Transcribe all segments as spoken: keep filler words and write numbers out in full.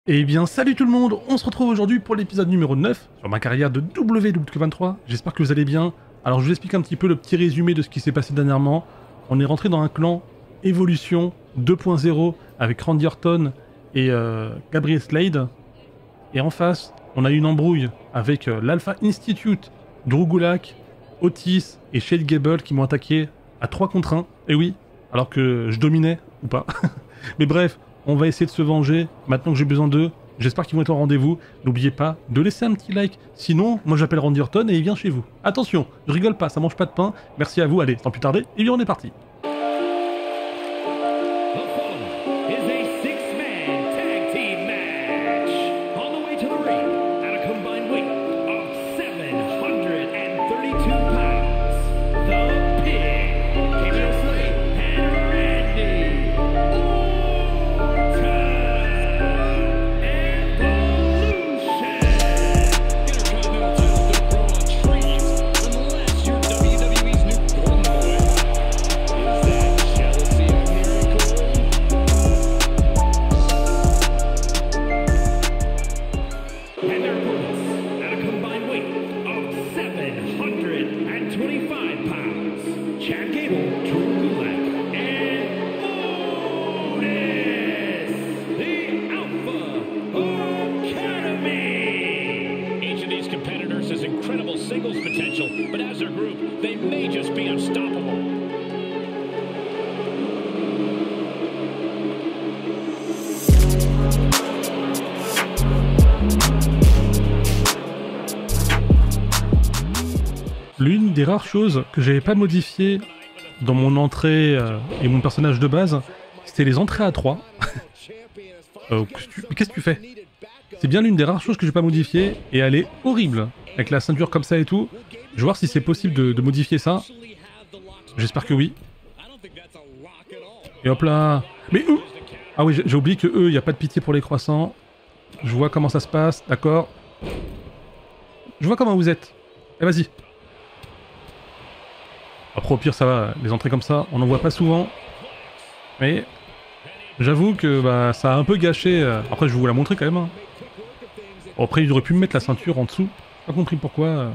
Eh bien salut tout le monde, on se retrouve aujourd'hui pour l'épisode numéro neuf sur ma carrière de W W Q vingt-trois, j'espère que vous allez bien. Alors je vous explique un petit peu le petit résumé de ce qui s'est passé dernièrement. On est rentré dans un clan Evolution deux point zéro avec Randy Orton et euh, Gabriel Slade. Et en face, on a eu une embrouille avec euh, l'Alpha Institute, Drew Gulak, Otis et Shade Gable qui m'ont attaqué à trois contre un. Et oui, alors que je dominais, ou pas. Mais bref, on va essayer de se venger maintenant que j'ai besoin d'eux. J'espère qu'ils vont être au rendez-vous. N'oubliez pas de laisser un petit like. Sinon, moi j'appelle Randy Orton et il vient chez vous. Attention, je rigole pas, ça mange pas de pain. Merci à vous, allez, sans plus tarder, et bien on est parti. L'une des rares choses que j'avais pas modifiées dans mon entrée euh, et mon personnage de base, c'était les entrées à trois. euh, Qu'est-ce que tu fais? C'est bien l'une des rares choses que j'ai pas modifiées et elle est horrible. Avec la ceinture comme ça et tout. Je vais voir si c'est possible de, de modifier ça. J'espère que oui. Et hop là. Mais eux! Ah oui, j'ai oublié que eux, il n'y a pas de pitié pour les croissants. Je vois comment ça se passe, d'accord. Je vois comment vous êtes. Eh vas-y. Après au pire ça va, les entrées comme ça, on n'en voit pas souvent. Mais j'avoue que bah, ça a un peu gâché... Euh... Après je vais vous la montrer quand même. Hein. Bon, après ils auraient pu me mettre la ceinture en dessous. Pas compris pourquoi. Euh...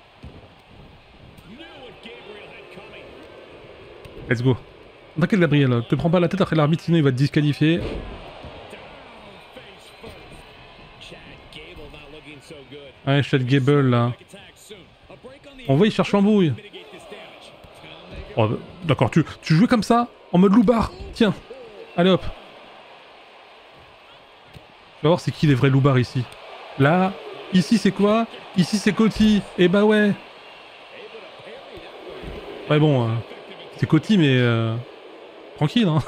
Let's go. T'inquiète Gabriel, te prends pas la tête après l'arbitre sinon il va te disqualifier. Ouais, Shade Gable là. On voit il cherche l'embrouille. Oh, d'accord, tu, tu jouais comme ça, en mode loupard. Tiens, allez hop. Tu vas voir c'est qui les vrais loupards ici. Là, ici c'est quoi? Ici c'est Coty. Et bah ouais. Ouais bon, euh, c'est Coty mais... Euh, tranquille hein.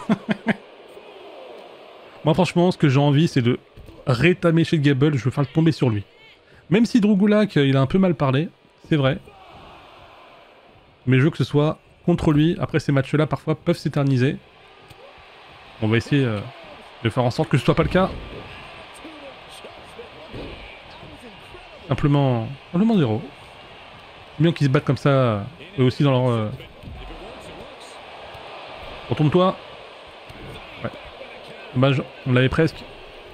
Moi franchement, ce que j'ai envie c'est de rétamer chez Gable, je veux faire le tomber sur lui. Même si Drew Gulak, il a un peu mal parlé, c'est vrai. Mais je veux que ce soit... contre lui. Après ces matchs-là, parfois, peuvent s'éterniser. On va essayer euh, de faire en sorte que ce soit pas le cas. Simplement... Simplement zéro. C'est bien qu'ils se battent comme ça, eux aussi dans leur... Euh... Retourne-toi. Ouais. Dommage, on l'avait presque.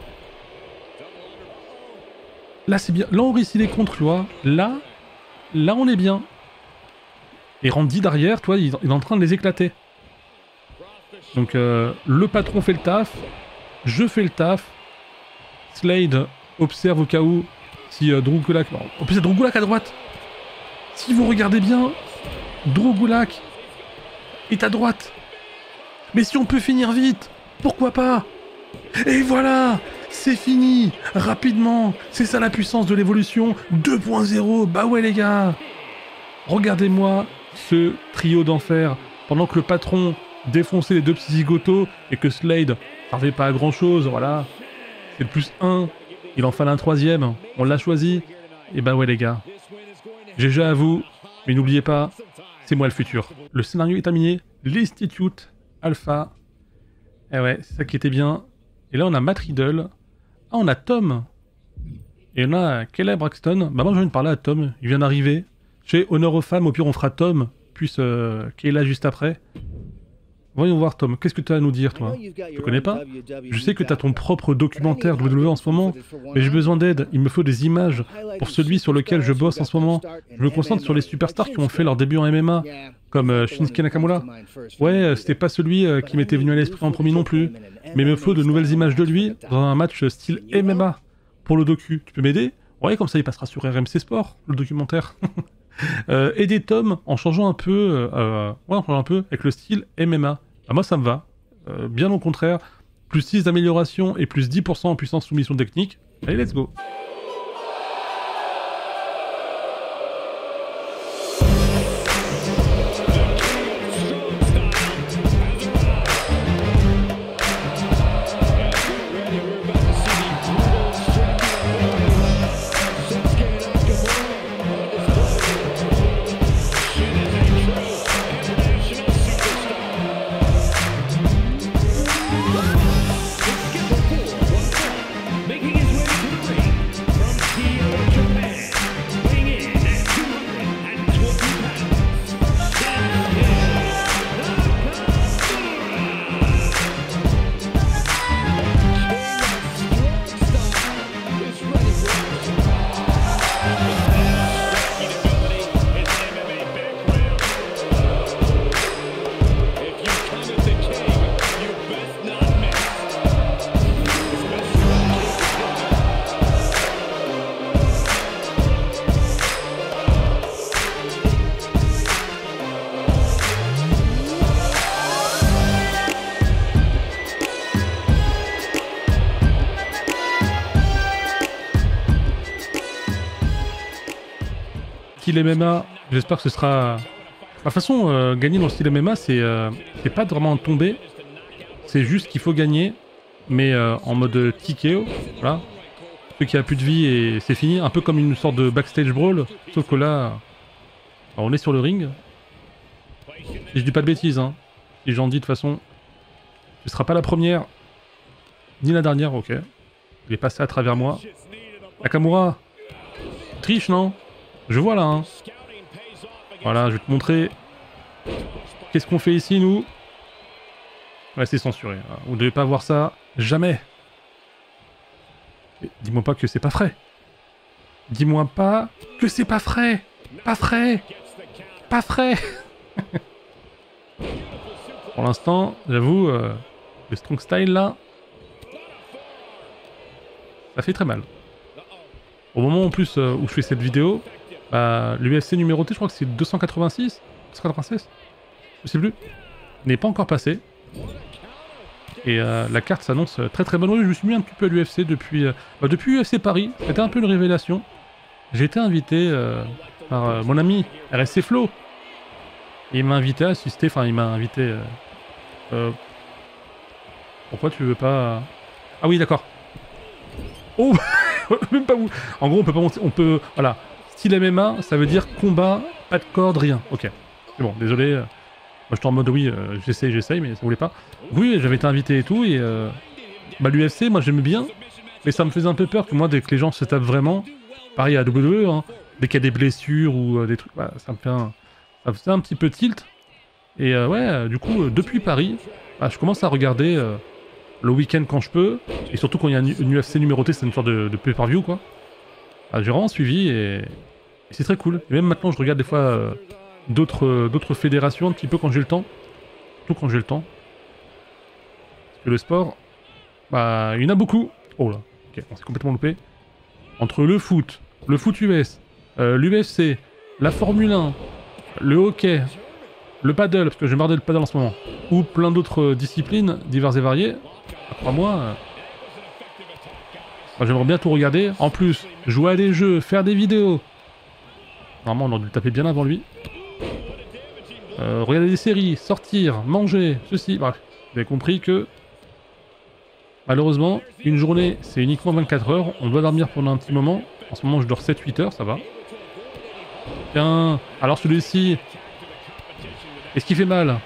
Là, c'est bien. Là, on réussit les contres, tu vois. Là, là, on est bien. Et Randy derrière, toi, il est en train de les éclater. Donc euh, le patron fait le taf, je fais le taf. Slade observe au cas où si euh, Drew Gulak... En plus, c'est Drew Gulak à droite. Si vous regardez bien, Drew Gulak est à droite. Mais si on peut finir vite, pourquoi pas? Et voilà, c'est fini, rapidement. C'est ça la puissance de l'évolution deux point zéro. Bah ouais les gars. Regardez-moi ce trio d'enfer, pendant que le patron défonçait les deux petits zigotos et que Slade servait pas à grand chose, voilà. C'est le plus un, il en fallait un troisième, on l'a choisi, et bah ouais les gars. G G à vous, mais n'oubliez pas, c'est moi le futur. Le scénario est terminé, l'Institute Alpha, et ouais, c'est ça qui était bien. Et là on a Matt Riddle, ah on a Tom, et on a Kelly Braxton, bah moi je viens de parler à Tom, il vient d'arriver. Chez Honneur aux femmes, au pire on fera Tom, puis euh, qui est là juste après. Voyons voir, Tom, qu'est-ce que tu as à nous dire, toi? Je connais pas. Je sais que tu as ton propre documentaire W W E en ce moment, mais j'ai besoin d'aide. Il me faut des images pour celui sur lequel je bosse en ce moment. Je me concentre sur les superstars qui ont fait leur début en M M A, comme euh, Shinsuke Nakamura. Ouais, euh, c'était pas celui euh, qui m'était venu à l'esprit en premier non plus, mais il me faut de nouvelles images de lui dans un match style M M A pour le docu. Tu peux m'aider? Ouais, comme ça il passera sur R M C Sport, le documentaire. euh, aider Tom en changeant un peu, euh, ouais, en changeant un peu avec le style M M A. Ah, moi ça me va, euh, bien au contraire, plus six d'amélioration et plus dix pour cent en puissance soumission technique. Allez, let's go. Style M M A, j'espère que ce sera... De toute façon, euh, gagner dans le style M M A, c'est euh, c'est pas vraiment un tombé. C'est juste qu'il faut gagner, mais euh, en mode T K O, voilà. Celui qui a plus de vie et c'est fini, un peu comme une sorte de backstage brawl, sauf que là, bah, on est sur le ring. Et je dis pas de bêtises, hein. Si j'en dis de toute façon, ce sera pas la première, ni la dernière, ok. Il est passé à travers moi. Nakamura, triche, non? Je vois là, hein. Voilà, je vais te montrer. Qu'est-ce qu'on fait ici, nous? Ouais, c'est censuré. Vous ne devez pas voir ça. Jamais. Dis-moi pas que c'est pas frais. Dis-moi pas que c'est pas frais. Pas frais. Pas frais. Pour l'instant, j'avoue, euh, le strong style là, ça fait très mal. Au moment en plus euh, où je fais cette vidéo, bah, l'U F C numéroté, je crois que c'est deux cent quatre-vingt-six, deux cent quatre-vingt-seize, je sais plus, n'est pas encore passé. Et euh, la carte s'annonce très très bonne. Oui, je me suis mis un petit peu à l'U F C depuis, euh, bah, depuis U F C Paris. C'était un peu une révélation. J'ai été invité euh, par euh, mon ami R S C Flo. Et il m'a invité à assister, enfin il m'a invité... Euh, euh, pourquoi tu veux pas... Ah oui, d'accord. Oh. Même pas vous. En gros, on peut pas monter, on peut... Voilà. Style M M A, ça veut dire combat, pas de corde, rien. Ok. C'est bon, désolé. Moi, j'étais en mode, oui, euh, j'essaye, j'essaye, mais ça voulait pas. Oui, j'avais été invité et tout, et... Euh, bah, l'U F C, moi, j'aime bien, mais ça me faisait un peu peur que moi, dès que les gens se tapent vraiment, pareil à W W E, hein, dès qu'il y a des blessures ou euh, des trucs, bah, ça me fait un... Ça me faisait un petit peu tilt. Et euh, ouais, euh, du coup, euh, depuis Paris, bah, je commence à regarder euh, le week-end quand je peux, et surtout quand il y a une, une U F C numérotée, c'est une sorte de, de pay-per-view, quoi. Bah, j'ai vraiment suivi, et, et c'est très cool. Et même maintenant, je regarde des fois euh, d'autres euh, d'autres fédérations, un petit peu quand j'ai le temps. Surtout quand j'ai le temps. Parce que le sport, bah, il y en a beaucoup. Oh là, ok, on s'est complètement loupé. Entre le foot, le foot U S, euh, l'U F C, la Formule un, le hockey, le paddle, parce que j'ai marre de le paddle en ce moment, ou plein d'autres disciplines diverses et variées, crois-moi, euh, j'aimerais bien tout regarder. En plus, jouer à des jeux, faire des vidéos. Normalement, on aurait dû le taper bien avant lui. Euh, regarder des séries, sortir, manger, ceci. Bref, vous avez compris que, malheureusement, une journée, c'est uniquement vingt-quatre heures. On doit dormir pendant un petit moment. En ce moment, je dors sept huit heures, ça va. Tiens, alors celui-ci... Est-ce qu'il fait mal?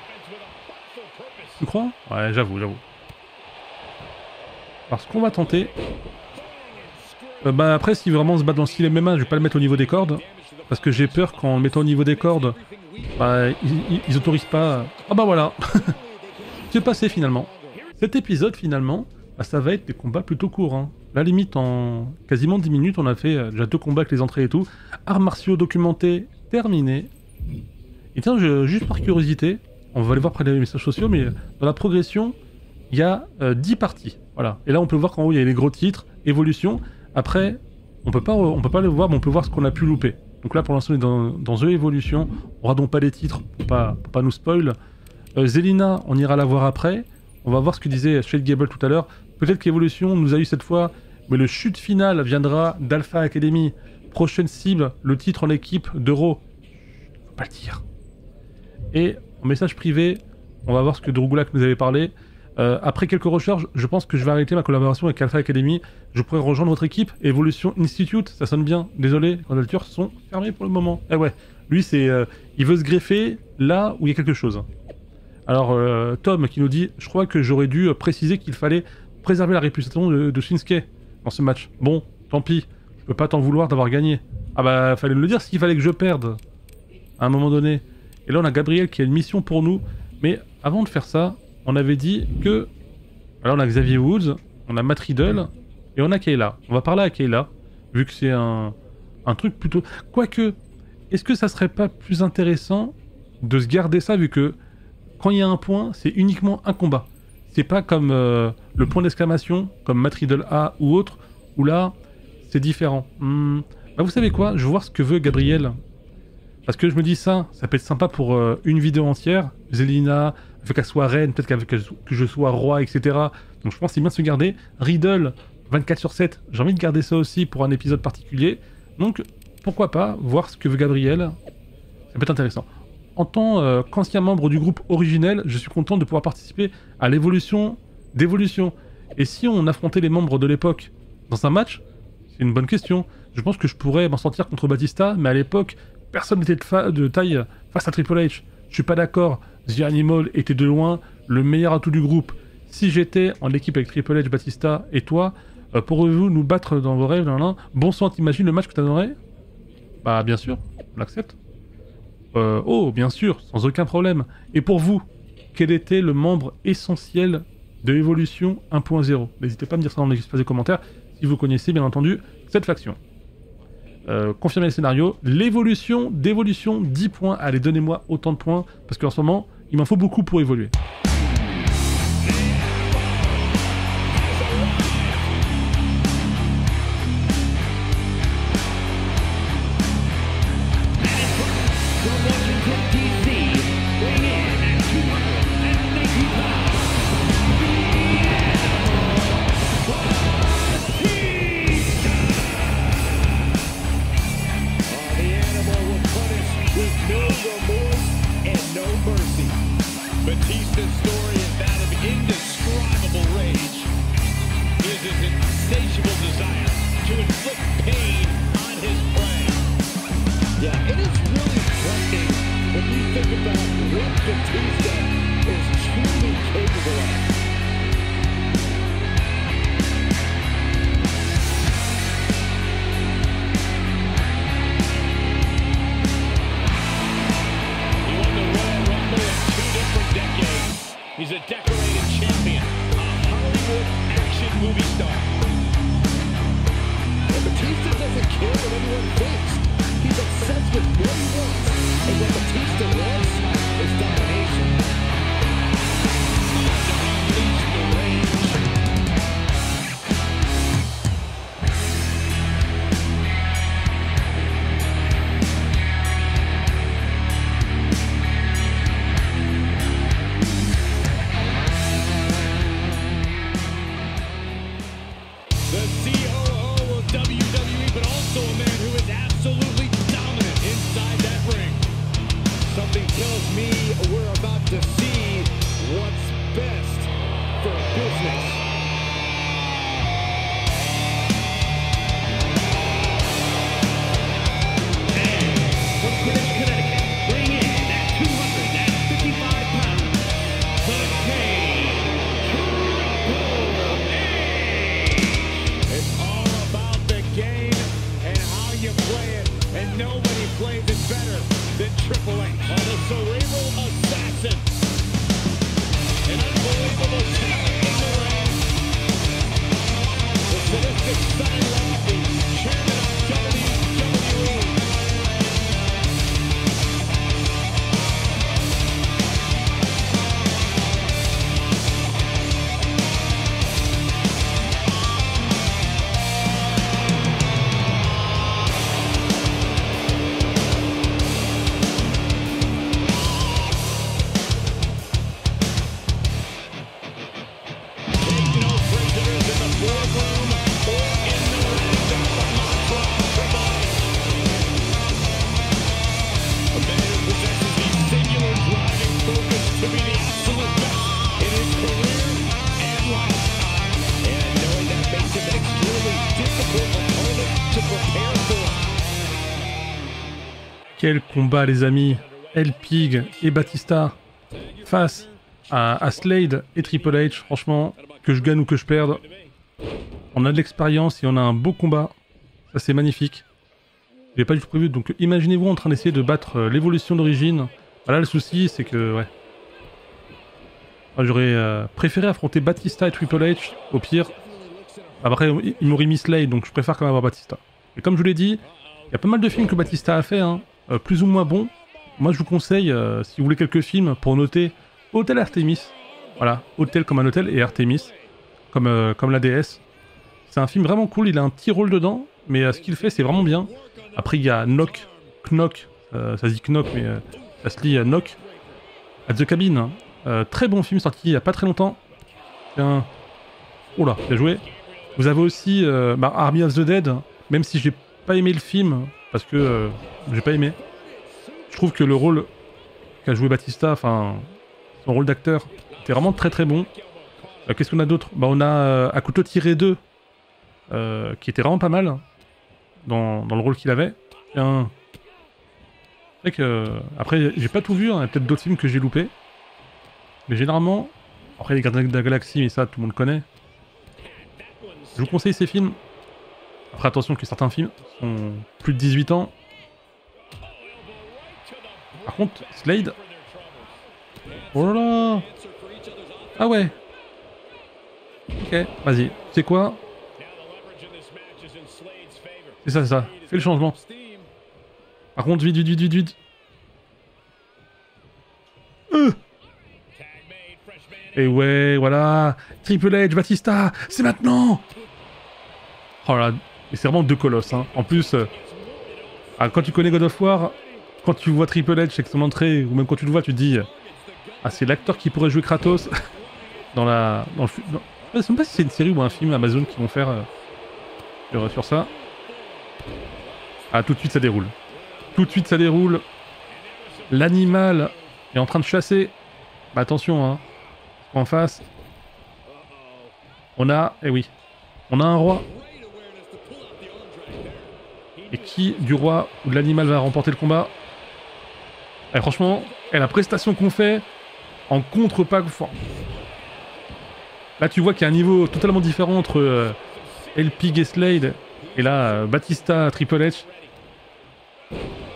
Tu crois? Ouais, j'avoue, j'avoue. Alors ce qu'on va tenter... Euh, bah après, si vraiment on se bat dans le style M M A, je vais pas le mettre au niveau des cordes. Parce que j'ai peur qu'en le mettant au niveau des cordes, bah, ils, ils, ils autorisent pas... Ah bah voilà. s'est passé finalement. Cet épisode finalement, bah, ça va être des combats plutôt courts. Hein. La limite en quasiment dix minutes, on a fait euh, déjà deux combats avec les entrées et tout. Arts martiaux documentés, terminé. Et tiens, je, juste par curiosité, on va aller voir près des messages sociaux, mais dans la progression, il y a euh, dix parties. Voilà. Et là, on peut voir qu'en haut, il y a les gros titres, évolution. Après, on peut pas, on peut pas le voir, mais on peut voir ce qu'on a pu louper. Donc là, pour l'instant, on est dans, dans The Evolution. On aura donc pas les titres pour pas, pour pas nous spoil. Euh, Zelina, on ira la voir après. On va voir ce que disait Shade Gable tout à l'heure. Peut-être qu'Evolution nous a eu cette fois, mais le chute final viendra d'Alpha Academy. Prochaine cible, le titre en équipe d'Euro. Faut pas le dire. Et en message privé, on va voir ce que Drugulak nous avait parlé. Euh, après quelques recherches, je pense que je vais arrêter ma collaboration avec Alpha Academy. Je pourrais rejoindre votre équipe, Evolution Institute, ça sonne bien. Désolé, les candidatures sont fermées pour le moment. Eh ouais, lui c'est, euh, il veut se greffer là où il y a quelque chose. Alors euh, Tom qui nous dit, je crois que j'aurais dû préciser qu'il fallait préserver la réputation de, de Shinsuke dans ce match. Bon, tant pis, je peux pas t'en vouloir d'avoir gagné. Ah bah fallait me le dire s'il fallait que je perde à un moment donné. Et là on a Gabriel qui a une mission pour nous, mais avant de faire ça, on avait dit que... Alors on a Xavier Woods, on a Matt Riddle, et on a Kayla. On va parler à Kayla, vu que c'est un, un truc plutôt... Quoique, est-ce que ça serait pas plus intéressant de se garder ça, vu que quand il y a un point, c'est uniquement un combat. C'est pas comme euh, le point d'exclamation, comme Matt Riddle A ou autre, où là, c'est différent. Hum, bah vous savez quoi, je vais voir ce que veut Gabriel. Parce que je me dis ça, ça peut être sympa pour euh, une vidéo entière. Zelina, fait qu'elle soit reine, peut-être qu'avec que je sois roi, et cetera. Donc je pense que c'est bien de se garder. Riddle, vingt-quatre sur sept, j'ai envie de garder ça aussi pour un épisode particulier. Donc pourquoi pas voir ce que veut Gabriel. Ça peut être intéressant. En tant euh, qu'ancien membre du groupe originel, je suis content de pouvoir participer à l'évolution d'évolution. Et si on affrontait les membres de l'époque dans un match, c'est une bonne question. Je pense que je pourrais m'en sortir contre Batista, mais à l'époque, personne n'était de, de taille face à Triple H. Je suis pas d'accord. The Animal était de loin le meilleur atout du groupe. Si j'étais en équipe avec Triple H, Batista et toi, euh, pourrez-vous nous battre dans vos rêves? Nan, nan. Bon sang, t'imagines le match que t'adorais? Bah bien sûr, on l'accepte. Euh, oh, bien sûr, sans aucun problème. Et pour vous, quel était le membre essentiel de Evolution un point zéro? N'hésitez pas à me dire ça dans l'espace des commentaires si vous connaissez bien entendu cette faction. Euh, confirmer le scénario, l'évolution d'évolution, dix points, allez donnez-moi autant de points, parce qu'en ce moment, il m'en faut beaucoup pour évoluer. Batista's story is that of indescribable rage. His is an insatiable desire to inflict pain on his prey. Yeah, it is really frightening when you think about what Batista is truly capable of. He's a decorated champion, a Hollywood action movie star. And Batista doesn't care what anyone thinks. He's obsessed with what he wants. And what Batista wants is domination. Unleash the rage. Triple H, the cerebral assassin. An son-in-law, the chairman of W W E. Take no prisoners in the boardroom or in the ring. That's the mantra of Triple H. A man who possesses the singular driving focus to be the absolute best in his career and life. And knowing that makes him an extremely difficult opponent to prepare for. Quel combat, les amis. El Pig et Batista face à, à Slade et Triple H. Franchement, que je gagne ou que je perde, on a de l'expérience et on a un beau combat. Ça, c'est magnifique. J'ai pas du tout prévu. Donc, imaginez-vous en train d'essayer de battre euh, l'évolution d'origine. Voilà, le souci, c'est que, ouais. Enfin, j'aurais euh, préféré affronter Batista et Triple H, au pire. Après, il m'aurait mis Slade, donc je préfère quand même avoir Batista. Et comme je vous l'ai dit, il y a pas mal de films que Batista a fait, hein, euh, plus ou moins bons. Moi, je vous conseille, euh, si vous voulez quelques films, pour noter Hôtel Artemis. Voilà, Hôtel comme un hôtel et Artemis, comme, euh, comme la déesse. C'est un film vraiment cool, il a un petit rôle dedans, mais euh, ce qu'il fait, c'est vraiment bien. Après, il y a Knock, Knock, euh, ça se dit Knock, mais euh, ça se lit euh, Knock, at the Cabin. Hein. Euh, très bon film sorti il y a pas très longtemps. Tiens. Oula, bien joué. Vous avez aussi euh, bah, Army of the Dead, même si j'ai pas aimé le film, parce que euh, j'ai pas aimé. Je trouve que le rôle qu'a joué Batista, enfin, son rôle d'acteur, était vraiment très très bon. Euh, Qu'est-ce qu'on a d'autre? Bah, on a euh, À couteau tiré deux, euh, qui était vraiment pas mal dans, dans le rôle qu'il avait. Tiens. C'est vrai que, euh, après, j'ai pas tout vu, hein, il y a peut-être d'autres films que j'ai loupés. Mais généralement, après les Gardiens de la Galaxie, mais ça tout le monde connaît. Je vous conseille ces films. Après attention que certains films sont plus de dix-huit ans. Par contre, Slade... Oh là là. Ah ouais. Ok, vas-y. Tu sais quoi? C'est ça, c'est ça. Fais le changement. Par contre, vite, vite, vite, vite, vite. Euh. Et ouais, voilà. Triple H, Batista, c'est maintenant. Oh là, et c'est vraiment deux colosses. Hein. En plus, euh, ah, quand tu connais God of War, quand tu vois Triple H avec son entrée, ou même quand tu le vois, tu te dis, ah, c'est l'acteur qui pourrait jouer Kratos dans la, dans le, dans, je ne sais pas si c'est une série ou un film Amazon qui vont faire euh, sur, sur ça. Ah, tout de suite ça déroule. Tout de suite ça déroule. L'animal est en train de chasser. Bah attention, hein. En face, on a, eh oui, on a un roi. Et qui du roi ou de l'animal va remporter le combat? Et franchement, et la prestation qu'on fait en contre-pack fort. Là, tu vois qu'il y a un niveau totalement différent entre euh, El Pig et Slade. Et là, euh, Batista, Triple H. Tu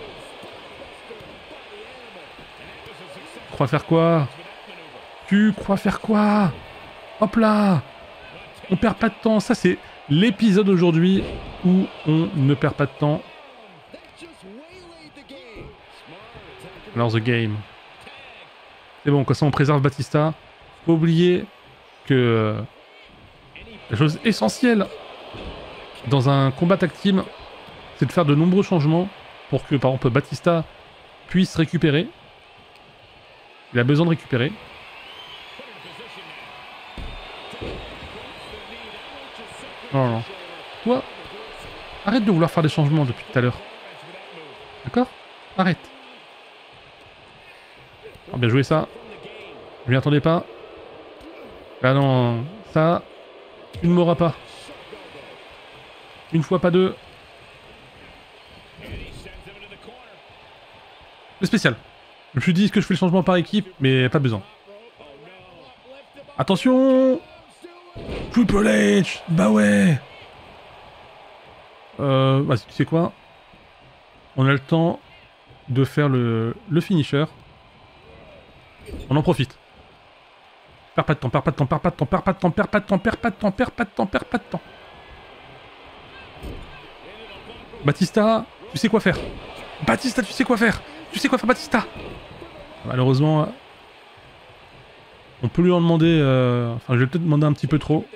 crois faire quoi? Tu crois faire quoi? Hop là! On perd pas de temps. Ça, c'est l'épisode aujourd'hui où on ne perd pas de temps. Alors, the game. C'est bon, comme ça, on préserve Batista. Faut oublier que euh, la chose essentielle dans un combat tag team, c'est de faire de nombreux changements pour que, par exemple, Batista puisse récupérer. Il a besoin de récupérer. Non, non. Toi, arrête de vouloir faire des changements depuis tout à l'heure. D'accord? Arrête. Oh, bien joué ça. Je m'y attendais pas. Ah non, ça, tu ne m'auras pas. Une fois, pas deux. Le spécial. Je me suis dit, est-ce que je fais le changement par équipe? Mais pas besoin. Attention! Triple H! Bah ouais! Euh, vas-y, tu sais quoi? On a le temps de faire le, le finisher. On en profite. Perds pas de temps, perds pas de temps, perds pas de temps, perds pas de temps, perds pas de temps, perds pas de temps, perds pas de temps, perds pas de temps. Batista, tu sais quoi faire. Batista, tu sais quoi faire. Tu sais quoi faire, Batista. Malheureusement, on peut lui en demander... Euh... Enfin, je vais peut-être demander un petit peu trop.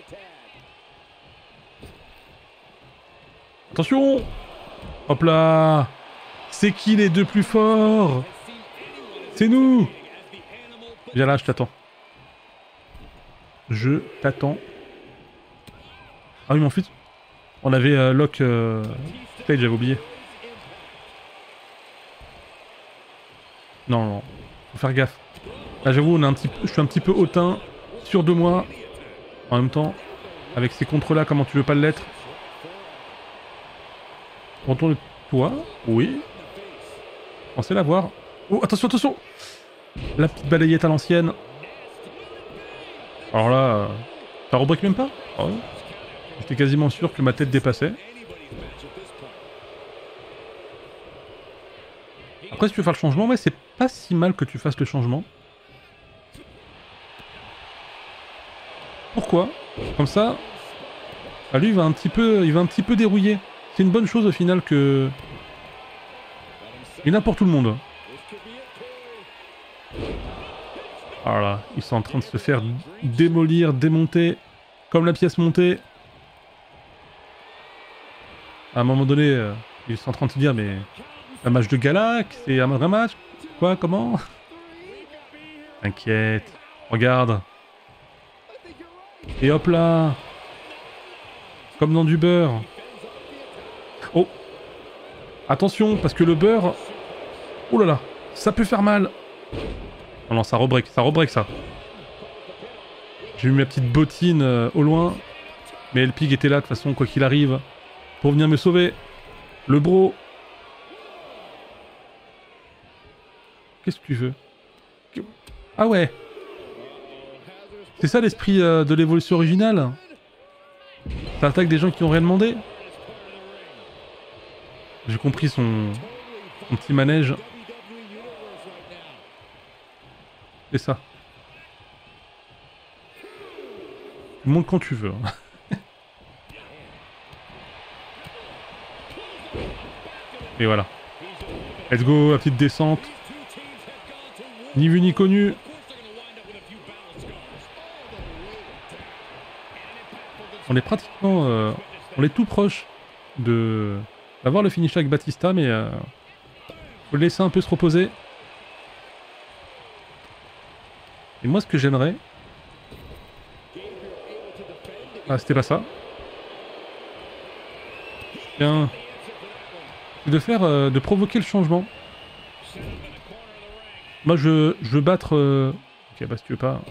Attention. Hop là. C'est qui les deux plus forts? C'est nous. Viens là, je t'attends. Je t'attends. Ah oui, mais en fait, on avait euh, lock... Euh... Stage, j'avais oublié. Non, non, faut faire gaffe. Là, j'avoue, on a un petit, je suis un petit peu hautain, sûr de moi. En même temps, avec ces contres-là, comment tu veux pas l'être? Retourne-toi. Oui. Pensez la voir. Oh, attention, attention. La petite balayette à l'ancienne. Alors là, euh, ça rebrique même pas? Oh, oui. J'étais quasiment sûr que ma tête dépassait. Après, si tu veux faire le changement, ouais, c'est pas si mal que tu fasses le changement. Pourquoi? Comme ça, bah lui, il va un petit peu, il va un petit peu dérouiller. C'est une bonne chose au final que... Il y en a pour tout le monde. Voilà, ils sont en train de se faire démolir, démonter, comme la pièce montée. À un moment donné, euh, ils sont en train de se dire, mais... Un match de gala, c'est un vrai match? Quoi? Comment? T'inquiète. Regarde. Et hop là. Comme dans du beurre. Oh. Attention, parce que le beurre... Oh là là. Ça peut faire mal. Oh non, ça rebreak. Ça rebreak, ça. J'ai eu ma petite bottine euh, au loin. Mais El Pig était là, de toute façon, quoi qu'il arrive. Pour venir me sauver. Le bro... Qu'est-ce que tu veux? Ah ouais. C'est ça l'esprit euh, de l'évolution originale? Ça attaque des gens qui ont rien demandé? J'ai compris son... son petit manège. C'est ça. Tu montes quand tu veux. Et voilà. Let's go, la petite descente. Ni vu ni connu. On est pratiquement... Euh, on est tout proche de d'avoir le finish avec Batista, mais... Euh, faut le laisser un peu se reposer. Et moi, ce que j'aimerais... Ah, c'était pas ça. Bien. C'est de faire... Euh, de provoquer le changement. Moi, je, je veux battre... Euh... Ok, bah si tu veux pas...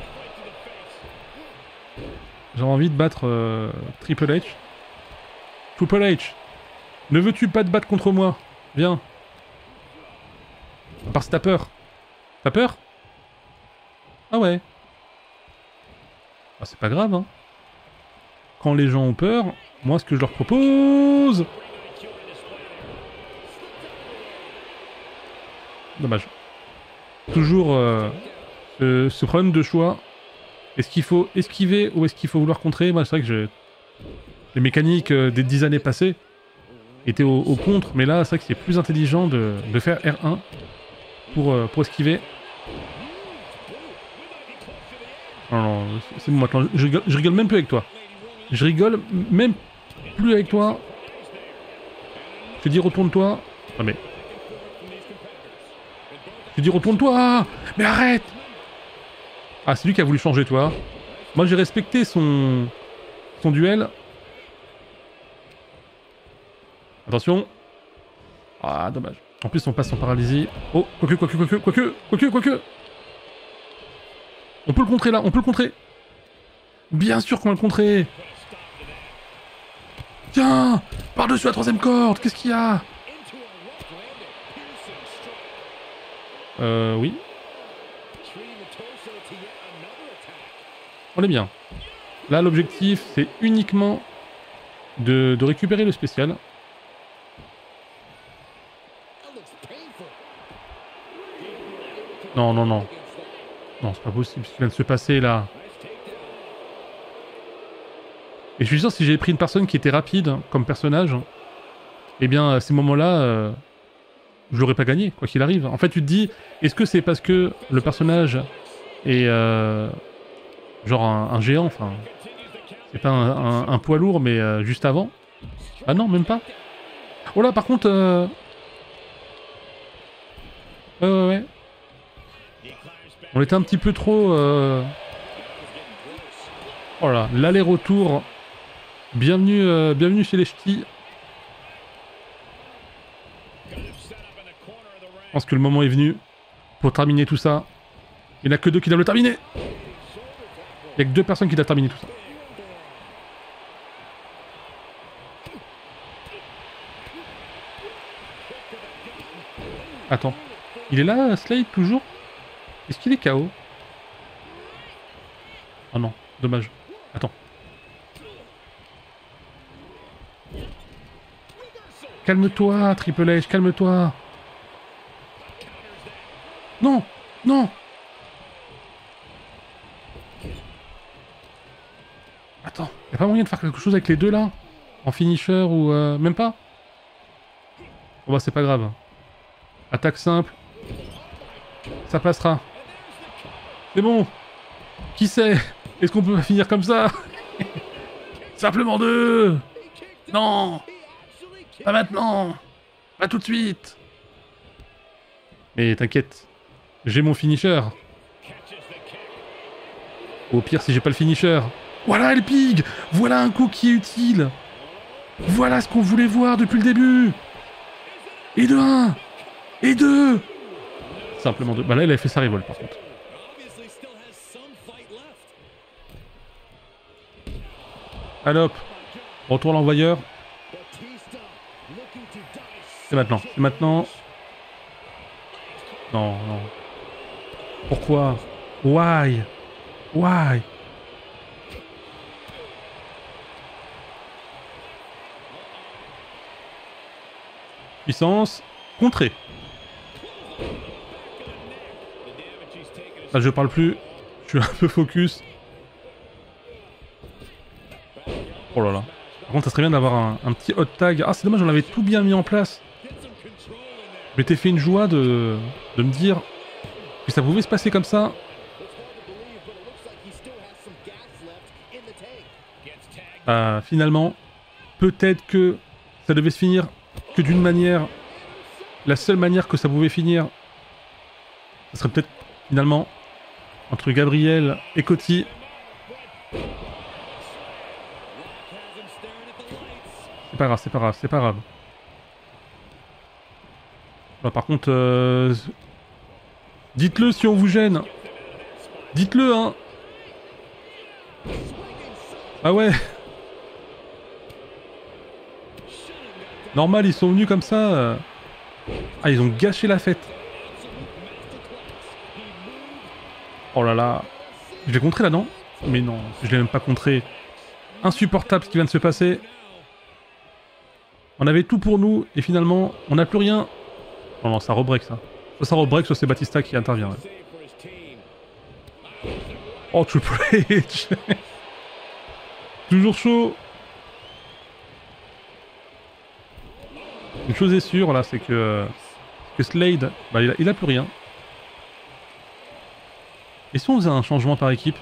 J'ai envie de battre euh, Triple H. Triple H, ne veux-tu pas te battre contre moi? Viens. À part si t'as peur. T'as peur? Ah ouais. Ah, c'est pas grave, hein. Quand les gens ont peur, moi, ce que je leur propose... Dommage. Toujours euh, ce, ce problème de choix. Est-ce qu'il faut esquiver ou est-ce qu'il faut vouloir contrer? Moi, c'est vrai que je... les mécaniques euh, des dix années passées étaient au, au contre, mais là, c'est vrai que c'est plus intelligent de, de faire R un pour, euh, pour esquiver. Non, non, c'est bon maintenant, je rigole, je rigole même plus avec toi. Je rigole même plus avec toi. Je te dis retourne-toi. Non mais... Je te dis retourne-toi. Mais arrête. Ah, c'est lui qui a voulu changer, toi. Moi, j'ai respecté son... son duel. Attention. Ah, dommage. En plus, on passe en paralysie. Oh, quoique, quoique, quoique, quoique, quoique, quoique. On peut le contrer, là. On peut le contrer. Bien sûr qu'on va le contrer. Tiens, par-dessus la troisième corde. Qu'est-ce qu'il y a? Euh, oui. On est bien. Là, l'objectif, c'est uniquement de, de récupérer le spécial. Non, non, non. Non, c'est pas possible ce qui vient de se passer, là. Et je suis sûr, si j'avais pris une personne qui était rapide, comme personnage, eh bien à ces moments-là, euh, je l'aurais pas gagné, quoi qu'il arrive. En fait, tu te dis, est-ce que c'est parce que le personnage est euh, genre un, un géant, enfin, c'est pas un, un, un poids lourd, mais euh, juste avant? Ah non, même pas. Oh là, par contre, euh... ouais, ouais, ouais. On était un petit peu trop. Euh... Oh là, l'aller-retour. Bienvenue, euh, bienvenue chez les ch'tis. Je pense que le moment est venu pour terminer tout ça. Il n'y en a que deux qui doivent le terminer. Il n'y a que deux personnes qui doivent terminer tout ça. Attends. Il est là, Slade, toujours? Est-ce qu'il est K O? Oh non, dommage. Attends. Calme-toi, Triple H, calme-toi. Non, non. Attends, y'a pas moyen de faire quelque chose avec les deux là? En finisher ou... Euh, même pas? Bon bah c'est pas grave. Attaque simple. Ça passera. C'est bon. Qui sait? Est-ce qu'on peut finir comme ça? Simplement deux. Non. Pas maintenant. Pas tout de suite. Mais t'inquiète. J'ai mon finisher. Au pire si j'ai pas le finisher. Voilà le pig. Voilà un coup qui est utile. Voilà ce qu'on voulait voir depuis le début. Et de un. Et deux. Simplement deux. Bah là, il a fait sa révolte par contre. Allez hop. Retour l'envoyeur. C'est maintenant. C'est maintenant. Non, non. Pourquoi? Why? Why? Puissance. Contrée. Là, je parle plus. Je suis un peu focus. Oh là là. Par contre, ça serait bien d'avoir un, un petit hot tag. Ah, c'est dommage, on avait tout bien mis en place. Je m'étais fait une joie de, de me dire que ça pouvait se passer comme ça. Euh, finalement, peut-être que ça devait se finir que d'une manière. La seule manière que ça pouvait finir, ça serait peut-être finalement entre Gabriel et Cody. C'est pas grave, c'est pas grave, c'est pas grave. Bah, par contre, euh... dites-le si on vous gêne. Dites-le, hein. Ah ouais. Normal, ils sont venus comme ça. Euh... Ah, ils ont gâché la fête. Oh là là. Je l'ai contré là, non? Mais non, je l'ai même pas contré. Insupportable ce qui vient de se passer. On avait tout pour nous, et finalement, on n'a plus rien. Non, non, ça rebreak ça. Soit ça rebreak, soit c'est Batista qui intervient. Ouais. Oh, Triple H. Toujours chaud. Une chose est sûre, là, c'est que, que Slade, bah, il, a, il a plus rien. Et si on faisait un changement par équipe?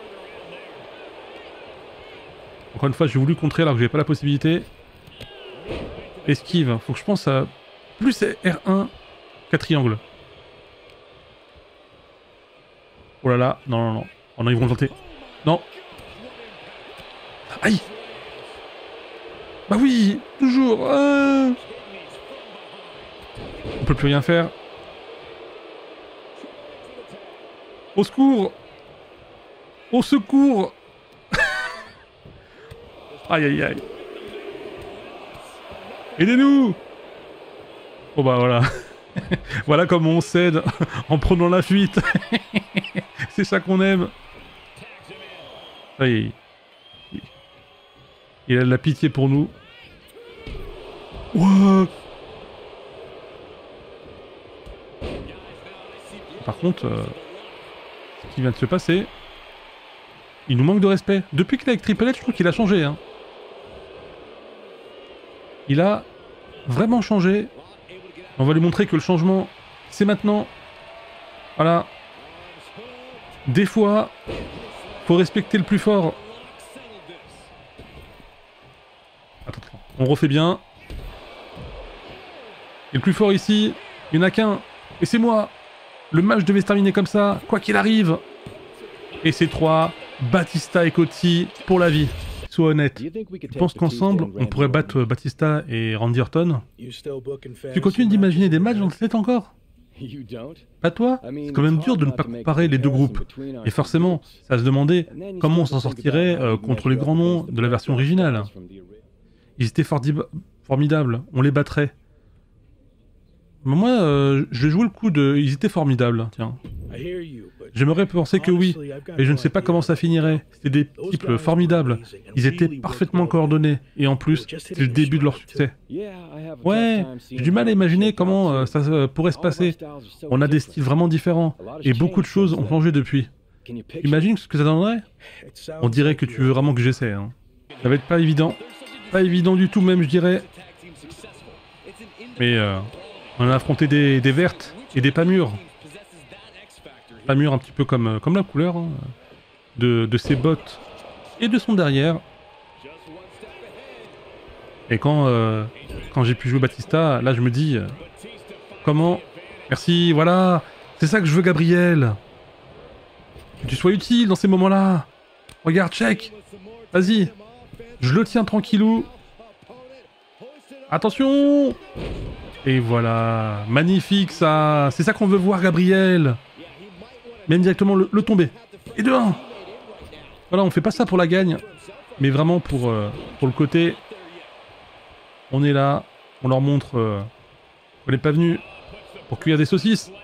Encore une fois, j'ai voulu contrer alors que j'avais pas la possibilité. Esquive, faut que je pense à plus R un qu'à triangle. Oh là là, non, non, non. Oh non, ils vont le tenter. Non. Aïe. Bah oui, toujours. Euh... On peut plus rien faire. Au secours. Au secours. Aïe aïe aïe. Aidez-nous. Oh bah voilà. Voilà comment on cède en prenant la fuite. C'est ça qu'on aime. Aïe. Il a de la pitié pour nous. What? Par contre, euh, ce qui vient de se passer, il nous manque de respect. Depuis qu'il est avec Triple H, je trouve qu'il a changé. Hein. Il a vraiment changer. On va lui montrer que le changement, c'est maintenant. Voilà. Des fois, faut respecter le plus fort. Attends, attends. On refait bien. Et le plus fort ici, il n'y en a qu'un. Et c'est moi. Le match devait se terminer comme ça, quoi qu'il arrive. Et c'est trois, Batista et Coty pour la vie. Sois honnête. Tu penses qu'ensemble, on pourrait battre Batista et Randy Orton? Tu continues d'imaginer des matchs dans le set encore? Pas toi? C'est quand même dur de ne pas comparer les deux groupes. Et forcément, ça se demandait comment on s'en sortirait euh, contre les grands noms de la version originale. Ils étaient formidables, on les battrait. Mais moi, euh, je vais jouer le coup de... Ils étaient formidables, tiens. J'aimerais penser que oui, mais je ne sais pas comment ça finirait. C'était des types formidables. Ils étaient parfaitement coordonnés. Et en plus, c'était le début de leur succès. Ouais, j'ai du mal à imaginer comment euh, ça euh, pourrait se passer. On a des styles vraiment différents. Et beaucoup de choses ont changé depuis. Imagine ce que ça donnerait? On dirait que tu veux vraiment que j'essaie. Hein. Ça va être pas évident. Pas évident du tout même, je dirais. Mais euh, on a affronté des, des vertes et des pas mûres. Pas mûres un petit peu comme, comme la couleur hein, de, de ses bottes et de son derrière. Et quand, euh, quand j'ai pu jouer Batista, là je me dis... Euh, comment? Merci, voilà. C'est ça que je veux, Gabriel. Que tu sois utile dans ces moments-là. Regarde, check. Vas-y. Je le tiens tranquillou. Attention. Et voilà. Magnifique ça. C'est ça qu'on veut voir, Gabriel. Même directement le, le tomber. Et de un. Voilà, on fait pas ça pour la gagne. Mais vraiment pour, euh, pour le côté. On est là. On leur montre euh, qu'on n'est pas venu pour cuire des saucisses.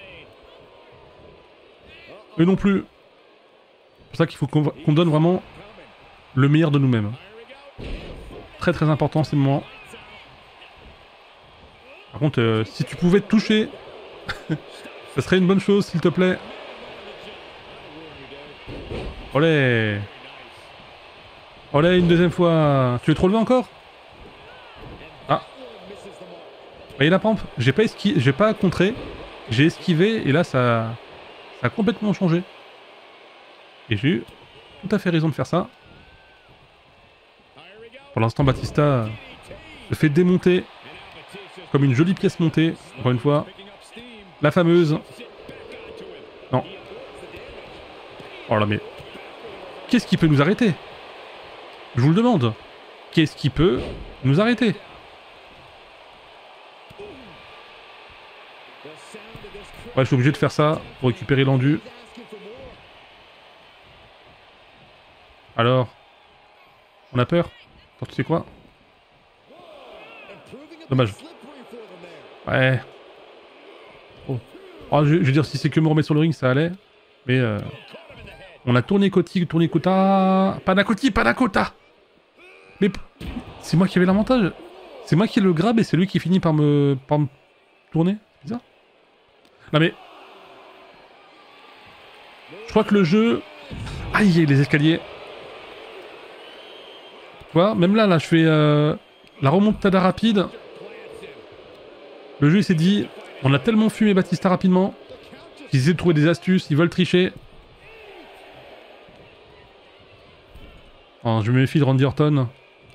Et non plus. C'est pour ça qu'il faut qu'on qu'on donne vraiment le meilleur de nous-mêmes. Très très important ces moments. Par contre, euh, si tu pouvais te toucher, ça serait une bonne chose, s'il te plaît. Olé. Olé, une deuxième fois. Tu veux te relever encore? Ah. Vous voyez la pompe? J'ai pas esquivé, j'ai pas contré. J'ai esquivé et là ça, ça a complètement changé. Et j'ai eu tout à fait raison de faire ça. Pour l'instant, Batista se fait démonter comme une jolie pièce montée. Encore une fois, la fameuse. Non. Oh là, mais qu'est-ce qui peut nous arrêter? Je vous le demande. Qu'est-ce qui peut nous arrêter? Ouais, je suis obligé de faire ça pour récupérer l'endu. Alors, on a peur? Attends, tu sais quoi? Dommage. Ouais. Oh. Oh, je, je veux dire, si c'est que me remettre sur le ring, ça allait. Mais euh, on a tourné Coty, tourné Kota. Panacoti, Panacota. Mais c'est moi qui avais l'avantage. C'est moi qui le grabe et c'est lui qui finit par me, par me tourner. C'est bizarre. Non mais... Je crois que le jeu... Aïe, les escaliers. Tu vois, même là, là, je fais euh, la remontada rapide. Le jeu, il s'est dit, on a tellement fumé Batista rapidement qu'ils essaient de trouver des astuces, ils veulent tricher. Oh, je me méfie de Randy Orton.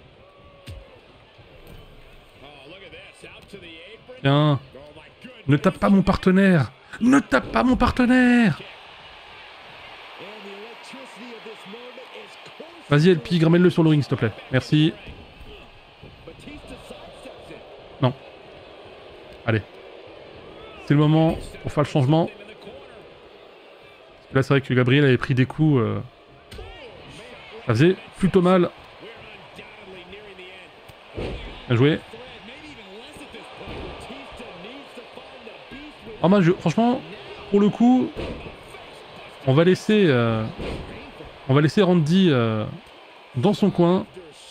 Tiens, ne tape pas mon partenaire. Ne tape pas mon partenaire. Vas-y, L P, ramène-le sur le ring, s'il te plaît. Merci. Non. Allez. C'est le moment pour faire le changement. Là, c'est vrai que Gabriel avait pris des coups. Euh... Ça faisait plutôt mal. Bien joué. Oh, moi, je... franchement, pour le coup, on va laisser... Euh... On va laisser Randy euh, dans son coin.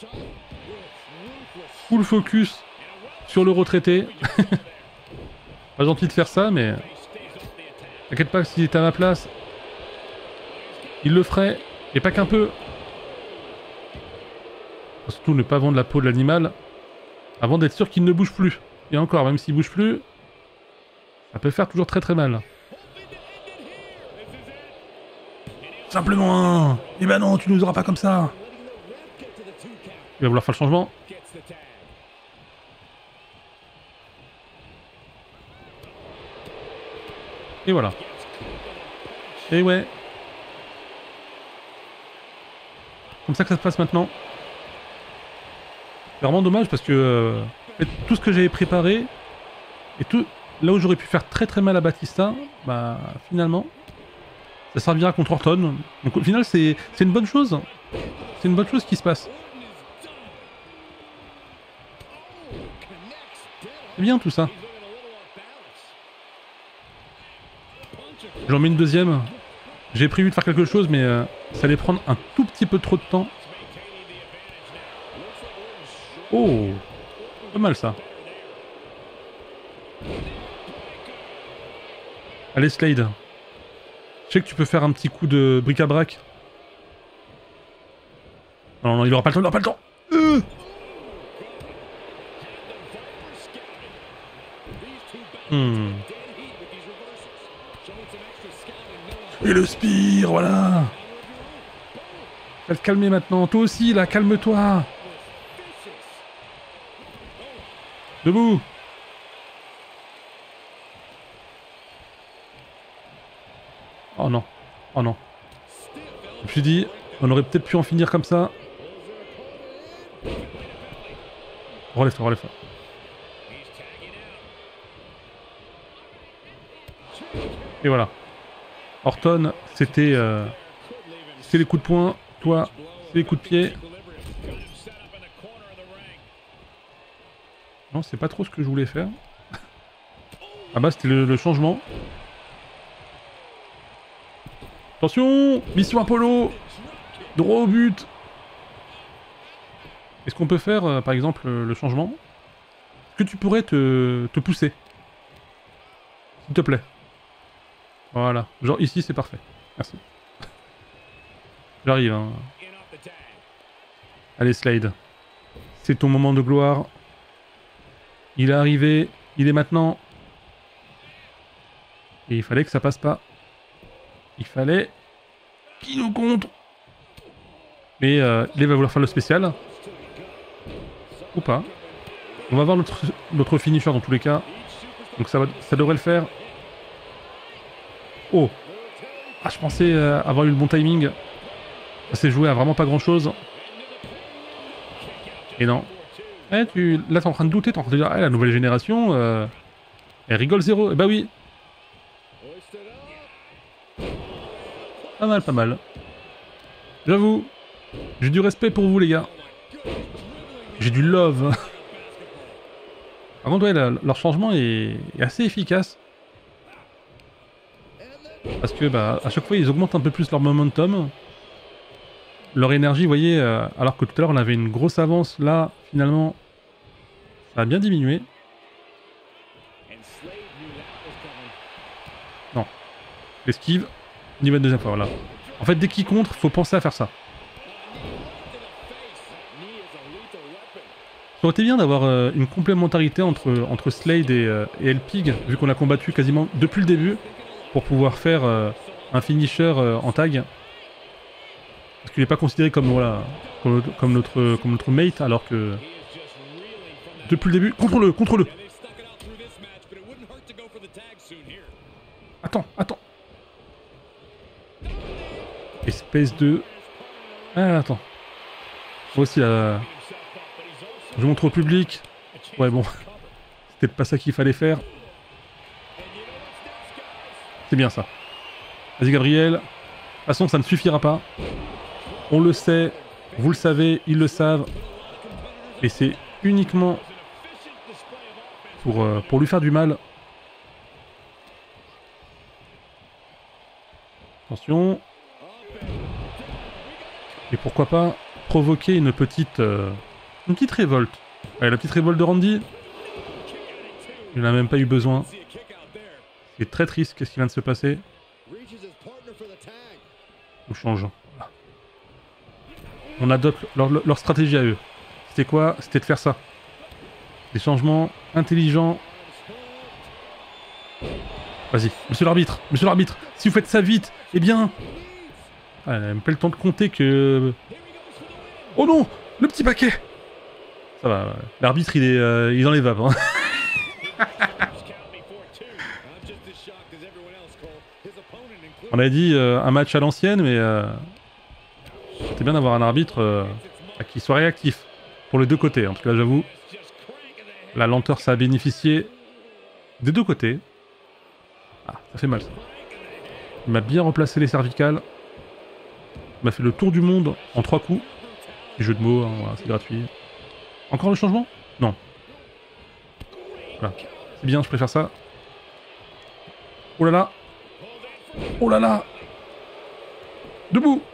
Full focus sur le retraité. Pas gentil de faire ça, mais... T'inquiète pas que s'il était à ma place, il le ferait. Et pas qu'un peu. Surtout ne pas vendre la peau de l'animal avant d'être sûr qu'il ne bouge plus. Et encore, même s'il bouge plus, ça peut faire toujours très très mal. Simplement un. Eh ben non, tu nous auras pas comme ça. Il va vouloir faire le changement. Et voilà. Et ouais. Comme ça que ça se passe maintenant. C'est vraiment dommage parce que euh, en fait, tout ce que j'avais préparé et tout là où j'aurais pu faire très très mal à Batista, bah finalement ça servira contre Orton. Donc au final c'est c'est une bonne chose. C'est une bonne chose qui se passe. C'est bien tout ça. J'en mets une deuxième. J'ai prévu de faire quelque chose mais euh, ça allait prendre un tout petit peu trop de temps. Oh, pas mal ça. Allez Slade. Je sais que tu peux faire un petit coup de bric-à-brac. Non, non, il aura pas le temps, il aura pas le temps. Euh hmm. Et le spire, voilà. Va te calmer maintenant. Toi aussi, là, calme-toi. Debout. Oh non. Oh non. Je me suis dit, on aurait peut-être pu en finir comme ça. Relève-toi, relève-toi. Et voilà. Orton, c'était euh, c'est les coups de poing. Toi, c'est les coups de pied. Non, c'est pas trop ce que je voulais faire. Ah bah, c'était le, le changement. Attention! Mission Apollo! Droit au but! Est-ce qu'on peut faire, euh, par exemple, euh, le changement? Est-ce que tu pourrais te, te pousser? S'il te plaît. Voilà. Genre ici, c'est parfait. Merci. J'arrive, hein. Allez, Slade. C'est ton moment de gloire. Il est arrivé. Il est maintenant. Et il fallait que ça passe pas. Il fallait qu'il nous contre. Mais euh, il va vouloir faire le spécial. Ou pas. On va voir notre, notre finisher dans tous les cas. Donc ça, va, ça devrait le faire. Oh. Ah, je pensais euh, avoir eu le bon timing. Ça s'est joué à vraiment pas grand chose. Et non. Eh, tu... Là t'es en train de douter, t'es en train de dire, ah, la nouvelle génération, euh... elle rigole zéro. Eh bah oui. Pas mal, pas mal. J'avoue, j'ai du respect pour vous les gars. J'ai du love. Par contre, ouais, la, leur changement est, est assez efficace. Parce que, bah, à chaque fois, ils augmentent un peu plus leur momentum. Leur énergie, vous voyez, euh, alors que tout à l'heure, on avait une grosse avance, là, finalement, ça a bien diminué. Non. L'esquive, niveau de deuxième fois, voilà. En fait, dès qu'il contre, faut penser à faire ça. Ça aurait été bien d'avoir euh, une complémentarité entre, entre Slade et, euh, et Elpig, vu qu'on a combattu quasiment depuis le début, pour pouvoir faire euh, un finisher euh, en tag. Parce qu'il n'est pas considéré comme, voilà, comme, comme, notre, comme notre mate, alors que... Depuis le début... Contre-le, contre-le. Attends, attends. Espèce de... Ah, attends. Moi aussi, là... Je montre au public. Ouais, bon. C'était pas ça qu'il fallait faire. C'est bien ça. Vas-y, Gabriel. De toute façon, ça ne suffira pas. On le sait. Vous le savez. Ils le savent. Et c'est uniquement pour, euh, pour lui faire du mal. Attention. Et pourquoi pas provoquer une petite... Euh, une petite révolte. Allez, la petite révolte de Randy. Il n'a même pas eu besoin. C'est très triste, qu'est-ce qui vient de se passer. On change. On adopte leur, leur stratégie à eux. C'était quoi? C'était de faire ça. Des changements intelligents. Vas-y, monsieur l'arbitre, monsieur l'arbitre, si vous faites ça vite, eh bien... Ah, elle a même pas le temps de compter que... Oh non, le petit paquet. Ça va, l'arbitre il est, euh, il est dans les vapes. Hein. On avait dit euh, un match à l'ancienne, mais euh, c'était bien d'avoir un arbitre euh, qui soit réactif pour les deux côtés. En tout cas, j'avoue, la lenteur, ça a bénéficié des deux côtés. Ah, ça fait mal ça. Il m'a bien replacé les cervicales. Il m'a fait le tour du monde en trois coups. Petit jeu de mots, hein, voilà, c'est gratuit. Encore le changement? Non. Voilà. C'est bien, je préfère ça. Oh là là. Oh là là. Debout.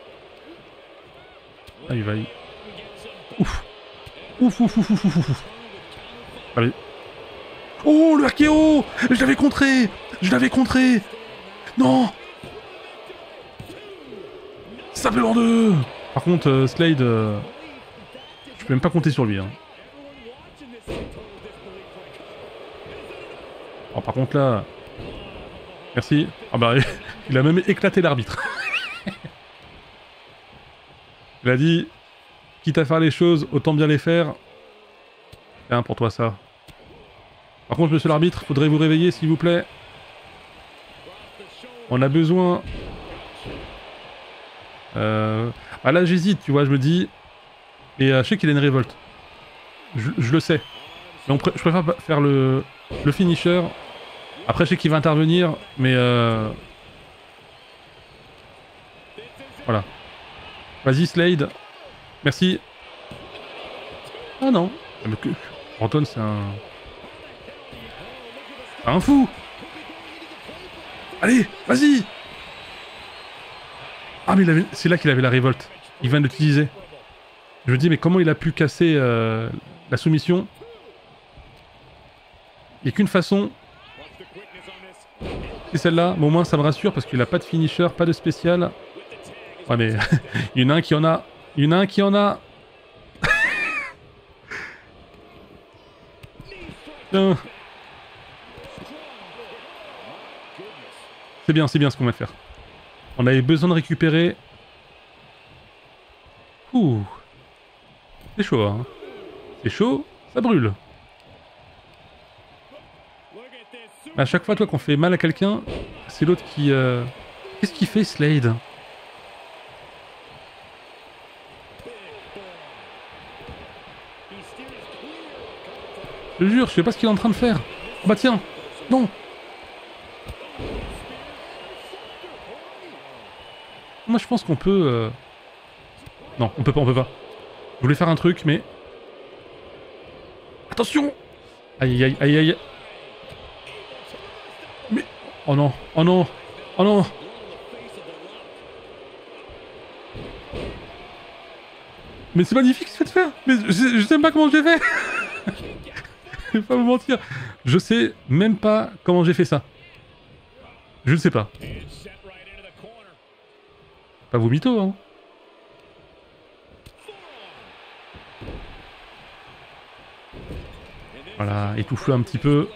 Ah, il va y... Ouf. Ouf, ouf, ouf, ouf, ouf, ouf. Allez. Oh, le R K O. Je l'avais contré. Je l'avais contré. Non. Simplement deux. Par contre, euh, Slade... Euh... Je peux même pas compter sur lui. Hein. Oh, par contre là... Merci. Ah bah, il a même éclaté l'arbitre. Il a dit, quitte à faire les choses, autant bien les faire. Tiens, pour toi ça. Par contre, monsieur l'arbitre, faudrait vous réveiller, s'il vous plaît. On a besoin... Euh... Ah là, j'hésite, tu vois, je me dis... Et euh, je sais qu'il a une révolte. Je, je le sais. Mais on pr je préfère faire le, le finisher. Après, je sais qu'il va intervenir, mais... Euh... Voilà. Vas-y, Slade. Merci. Ah non. Anton, c'est un... C'est un fou. Allez, vas-y. Ah, mais c'est là qu'il avait la révolte. Il vient de l'utiliser. Je me dis, mais comment il a pu casser euh, la soumission? Il n'y a qu'une façon. C'est celle-là. Mais au moins, ça me rassure parce qu'il n'a pas de finisher, pas de spécial. Ouais, mais il y en a un qui en a. Il y en a un qui en a. Tiens. C'est bien, c'est bien ce qu'on va faire. On avait besoin de récupérer. Ouh. C'est chaud, hein. C'est chaud, ça brûle. À chaque fois, toi, qu'on fait mal à quelqu'un, c'est l'autre qui... Euh... Qu'est-ce qu'il fait, Slade? Je te jure, je sais pas ce qu'il est en train de faire. Oh bah tiens, non. Moi, je pense qu'on peut... Euh... Non, on peut pas, on peut pas. Je voulais faire un truc, mais... Attention! Aïe, aïe, aïe, aïe. Mais... Oh non, oh non, oh non. Mais c'est magnifique ce que tu fais de faire. Mais je, je sais même pas comment j'ai fait. Je vais pas vous mentir. Je sais même pas comment j'ai fait ça. Je ne sais pas. Pas vous mytho, hein. Voilà, étouffe-le un petit peu.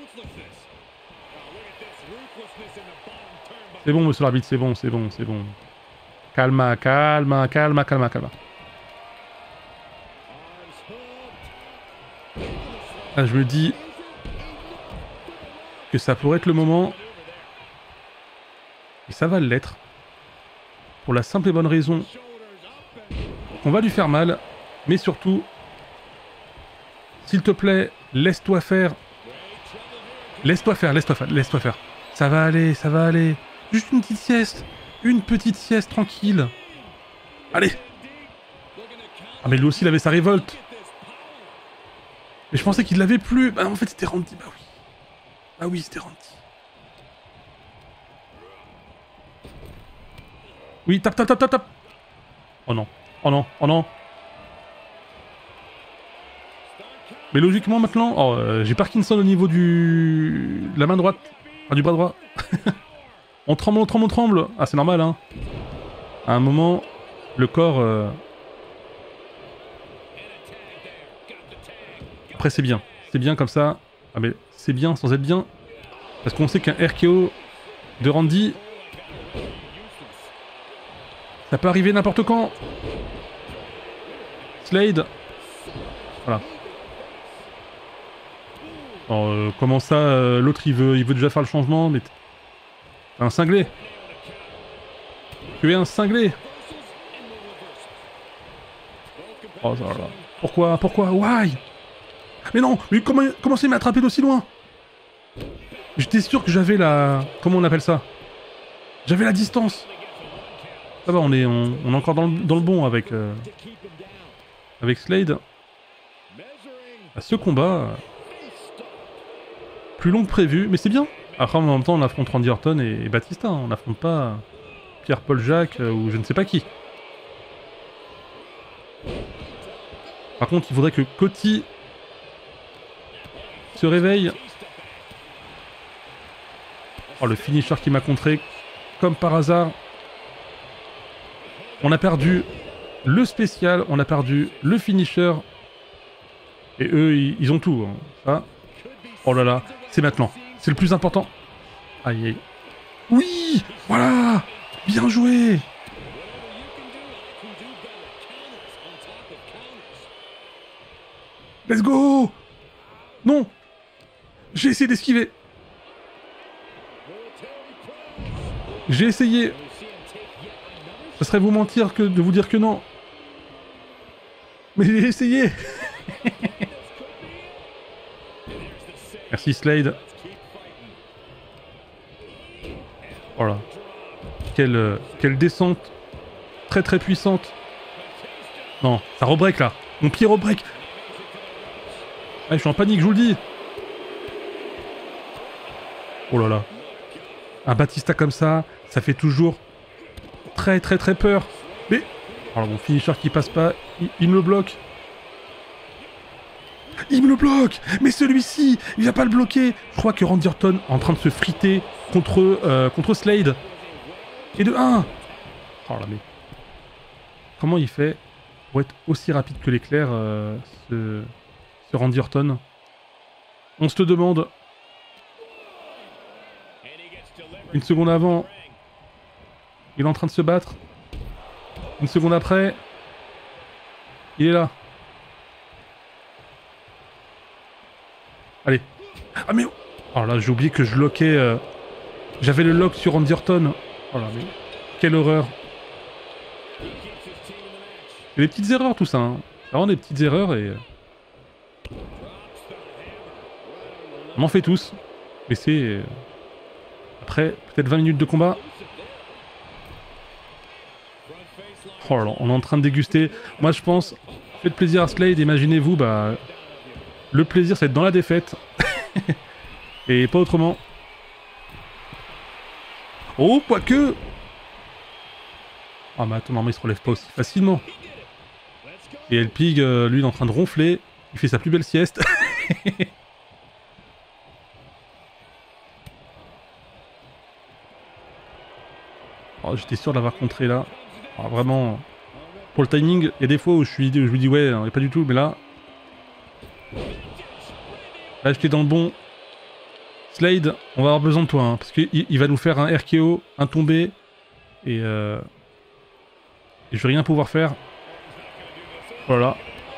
C'est bon, monsieur l'arbitre, c'est bon, c'est bon, c'est bon. Calma, calma, calma, calma, calma. Là, je me dis que ça pourrait être le moment. Et ça va l'être. Pour la simple et bonne raison qu'on va lui faire mal. Mais surtout, s'il te plaît, laisse-toi faire. Laisse-toi faire, laisse-toi faire, laisse-toi faire. Ça va aller, ça va aller. Juste une petite sieste. Une petite sieste tranquille. Allez. Ah mais lui aussi il avait sa révolte. Mais je pensais qu'il l'avait plus. Bah en fait c'était Randy. Bah oui. Bah oui c'était Randy. Oui, tape, tape, tape, tape, tape. Oh non. Oh non. Oh non. Mais logiquement maintenant... Oh, euh, j'ai Parkinson au niveau du... de la main droite. Enfin, du bras droit. On tremble, on tremble, on tremble. Ah, c'est normal, hein. À un moment, le corps... Euh... Après, c'est bien. C'est bien comme ça. Ah, mais c'est bien sans être bien. Parce qu'on sait qu'un R K O de Randy, ça peut arriver n'importe quand. Slade. Voilà. Alors, euh, comment ça, euh, l'autre il veut, il veut déjà faire le changement, mais... Un cinglé. Tu es un cinglé. Oh là là. Pourquoi? Pourquoi? Why? Mais non! Mais comment, comment c'est m'attraper d'aussi loin? J'étais sûr que j'avais la... Comment on appelle ça? J'avais la distance. Ça va, on est, on, on est encore dans le, dans le bon avec... Euh, avec Slade. À ce combat... Plus long que prévu, mais c'est bien. Après, en même temps, on affronte Randy Orton et, et Batista. Hein. On n'affronte pas Pierre-Paul Jacques euh, ou je ne sais pas qui. Par contre, il faudrait que Cody se réveille. Oh, le finisher qui m'a contré comme par hasard. On a perdu le spécial, on a perdu le finisher. Et eux, ils, ils ont tout. Hein. Ça. Oh là là, c'est maintenant. C'est le plus important. Aïe aïe. Oui, voilà. Bien joué. Let's go. Non. J'ai essayé d'esquiver. J'ai essayé. Ce serait vous mentir que de vous dire que non. Mais j'ai essayé. Merci Slade. Voilà. Quelle, euh, quelle descente. Très très puissante. Non, ça rebreak là. Mon pied rebreak. Ah, je suis en panique, je vous le dis. Oh là là. Un Batista comme ça, ça fait toujours très très très peur. Mais... Alors mon finisher qui passe pas, il, il me le bloque. Il me le bloque. Mais celui-ci, il va pas le bloquer. Je crois que Randy Orton est en train de se friter contre, euh, contre Slade. Et de un. Oh là mais... Comment il fait pour être aussi rapide que l'éclair, euh, ce... ce Randy Orton? On se le demande. Une seconde avant, il est en train de se battre. Une seconde après, il est là. Allez. Ah mais... Oh là, j'ai oublié que je lockais... Euh... J'avais le lock sur Randy Orton. Oh là, mais... Quelle horreur. C'est des petites erreurs tout ça. Hein. Vraiment des petites erreurs et... On en fait tous. Mais c'est... Après, peut-être vingt minutes de combat. Oh là là, on est en train de déguster. Moi je pense, faites plaisir à Slade, imaginez-vous, bah... Le plaisir c'est être dans la défaite. Et pas autrement. Oh, quoique. Ah mais attends, non mais il se relève pas aussi facilement. Et El Pig, euh, lui il est en train de ronfler. Il fait sa plus belle sieste. Oh, j'étais sûr de l'avoir contré là. Alors, vraiment, pour le timing, il y a des fois où je, suis, je lui dis ouais, hein, pas du tout, mais là... Là j'étais dans le bon. Slade, on va avoir besoin de toi, hein, parce qu'il il va nous faire un R K O, un tombé, et, euh, et je vais rien pouvoir faire. Voilà.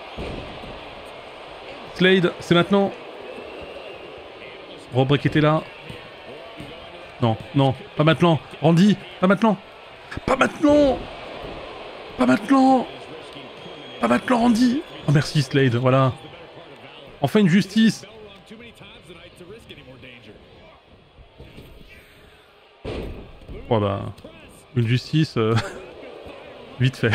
Slade, c'est maintenant. Robreak était là. Non, non, pas maintenant. Randy, pas maintenant. Pas maintenant. Pas maintenant. Pas maintenant, Randy. Oh merci Slade, voilà. Enfin une justice. Oh bah... Une justice... Euh... Vite fait.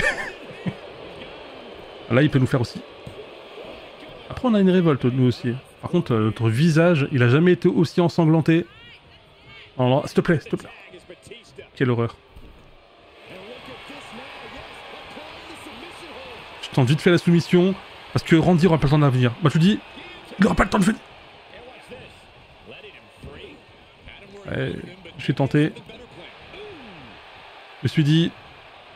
Là il peut nous faire aussi. Après on a une révolte nous aussi. Par contre euh, notre visage, il a jamais été aussi ensanglanté. Alors, s'il te plaît, s'il te plaît. Quelle horreur. Je tente vite fait la soumission. Parce que Randy aura pas le temps d'avenir. Moi je te dis, il aura pas le temps de venir. Ouais, j'ai tenté. Je me suis dit,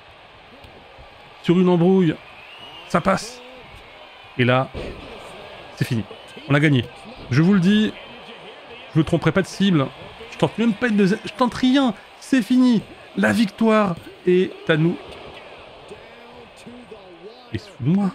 sur une embrouille, ça passe. Et là, c'est fini. On a gagné. Je vous le dis, je me tromperai pas de cible. Je tente même pas une deuxième... Je tente rien. C'est fini. La victoire est à nous. Il se fout de moi.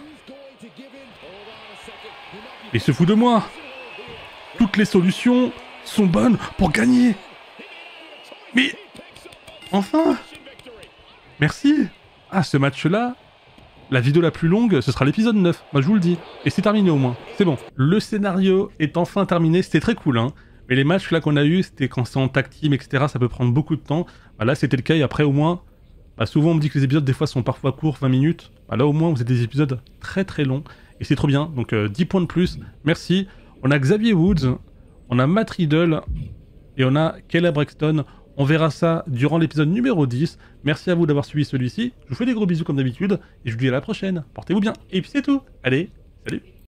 Il se fout de moi. Toutes les solutions sont bonnes pour gagner. Mais... Enfin. Merci. Ah, ce match-là, la vidéo la plus longue, ce sera l'épisode neuf. Moi, je vous le dis. Et c'est terminé au moins. C'est bon. Le scénario est enfin terminé. C'était très cool, hein. Mais les matchs là qu'on a eu, c'était quand c'est en tag team, et cetera. Ça peut prendre beaucoup de temps. Bah, là, c'était le cas. Et après, au moins, bah, souvent on me dit que les épisodes des fois sont parfois courts, vingt minutes. Bah, là, au moins, vous êtes des épisodes très très longs. Et c'est trop bien. Donc, euh, dix points de plus. Merci. On a Xavier Woods. On a Matt Riddle. Et on a Kayla Braxton. On verra ça durant l'épisode numéro dix. Merci à vous d'avoir suivi celui-ci. Je vous fais des gros bisous comme d'habitude. Et je vous dis à la prochaine. Portez-vous bien. Et puis c'est tout. Allez, salut.